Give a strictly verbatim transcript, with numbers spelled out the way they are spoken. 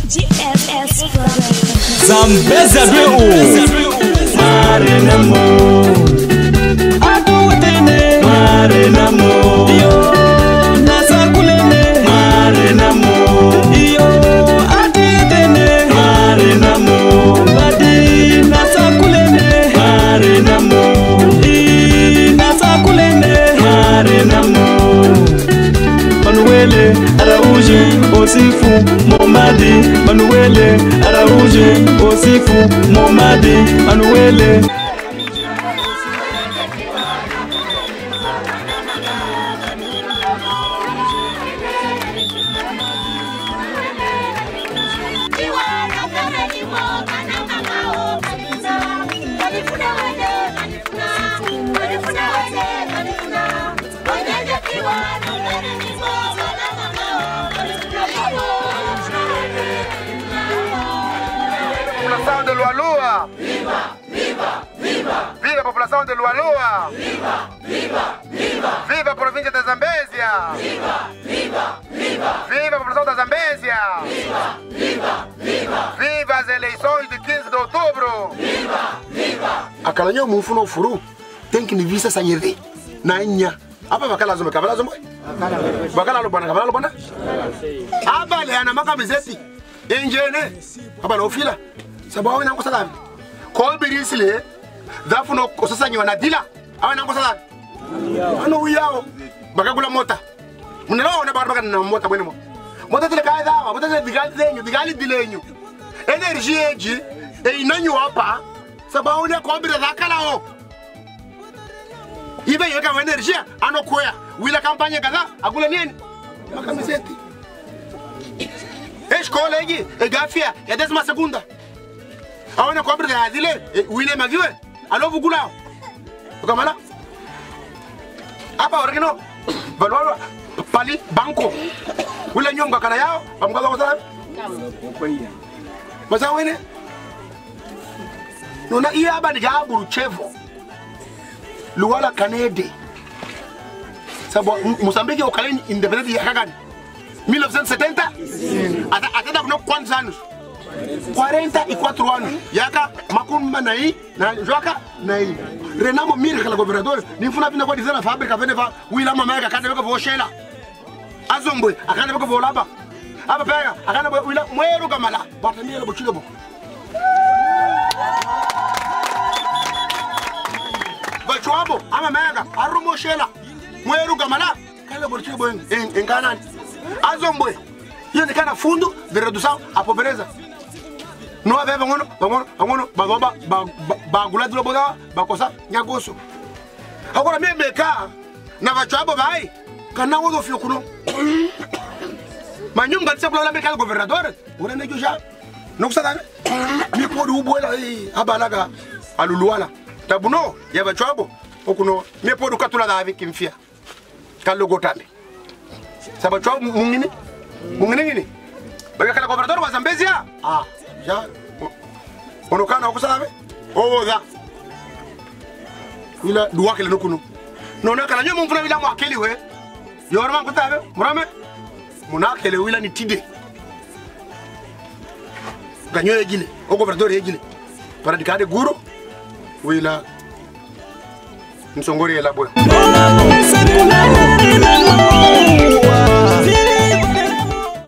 G S S Zambeza Beu Marenamo Adutene Marenamo Yo Nasakulene Marenamo Yo Aditene Marenamo Badi Nasakulene Marenamo I Nasakulene Marenamo Manuele Araújo Osifu Momadi Manuele Araújo Osifu Momadi Manuele População de Lualua! Viva! Viva! Viva! Viva a população de Lualua! Viva! Viva! Viva! Viva a província da Zambésia! Viva! Viva! Viva! Viva a população da Zambésia! Viva! Viva! Viva! Viva as eleições de quinze de outubro! Viva! Viva! A Calanhão Mufuno Furu tem que vista sangue na inha. Apa bakala zuma kabala zuma? Bakala lo bana kabala lo bana? Aba le ana makabizeti. Enjene. Aba no fila. Sababu na ngosa davi. Ko birisile. Dafu no kosa nyi wana dila. Aba na ngosa davi. Ano uyao. Bakagula mota. Munelo ona barba kana mota bwene mo. Mota tele kai dawa, mota tele digali denyo, digali dilenyo. Energy eji e inanyo apa. Sababu ne ko bira zakala o. Ibe yoka wa energia anokoya wila kampanya kadha akula nini makamiseti escola hii egafia ya décima segunda aona kwa brada adile wile magiwe alovu gulao ukamala hapa origino valwalo pali banco wila nyonga kana yao bamgaza kwa sana masa wene nona iya aba digabu chevo Luala Canede. Sabo Mozambique okaleni independente ya kagani mil novecentos e setenta ata até com quantos anos quarenta e quatro anos yaka makumi nai na joka nai Renamo Mir kala governador ni funa vina kwa dizana fábrica vende va wila mama yaka kana beko voshela azombwe akana beko volaba aba pega akana wila mweru kamala batania lo bochilo bo Bachuabo, ama mega, arumo shela, mweru gamala, kala borchibo boy, en Canaan. Azombwe. Hiyo ni kana fundo de redução a pobreza. Não havia bangono, bangono, bangono, bagoba, bagula duro boga, bakosa, nyagoso. Agora me meka, na bachuabo vai, kana wodo fio kuno. Manyum gatsa bla meka governador, ora ne joja. Não sabe? Me pode uboela aí, abalaga, aluluala. Tabuno ya bachuabo okuno me podu katula davi kimfia kallo gotale sabachuabo mungini mungini ngini baga kala gobernador wa Zambezia ah ya onokana okusabe oza ila duwakele nokuno nona kala nyomo mfuna bila mwakeli we yorma kutabe murame munakele wila ni tide ganyo yegile o gobernador yegile para dikade guru wila msongori la bwana